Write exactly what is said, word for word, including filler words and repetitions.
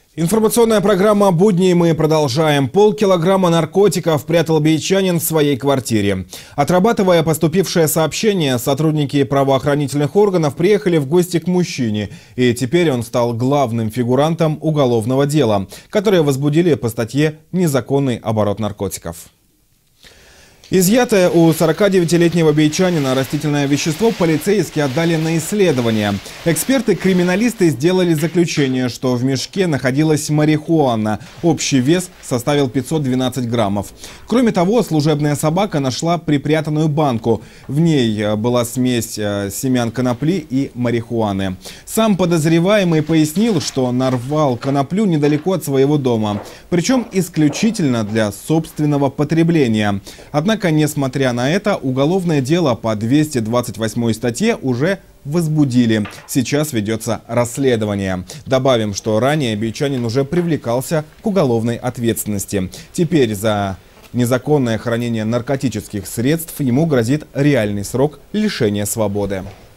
Информационная программа «Будни» мы продолжаем. Полкилограмма наркотиков прятал бичанин в своей квартире. Отрабатывая поступившее сообщение, сотрудники правоохранительных органов приехали в гости к мужчине. И теперь он стал главным фигурантом уголовного дела, которое возбудили по статье «Незаконный оборот наркотиков». Изъятое у сорокадевятилетнего бичанина растительное вещество полицейские отдали на исследование. Эксперты-криминалисты сделали заключение, что в мешке находилась марихуана. Общий вес составил пятьсот двенадцать граммов. Кроме того, служебная собака нашла припрятанную банку. В ней была смесь семян конопли и марихуаны. Сам подозреваемый пояснил, что нарвал коноплю недалеко от своего дома. Причем исключительно для собственного потребления. Однако, несмотря на это, уголовное дело по двести двадцать восьмой статье уже возбудили. Сейчас ведется расследование. Добавим, что ранее бичанин уже привлекался к уголовной ответственности. Теперь за незаконное хранение наркотических средств ему грозит реальный срок лишения свободы.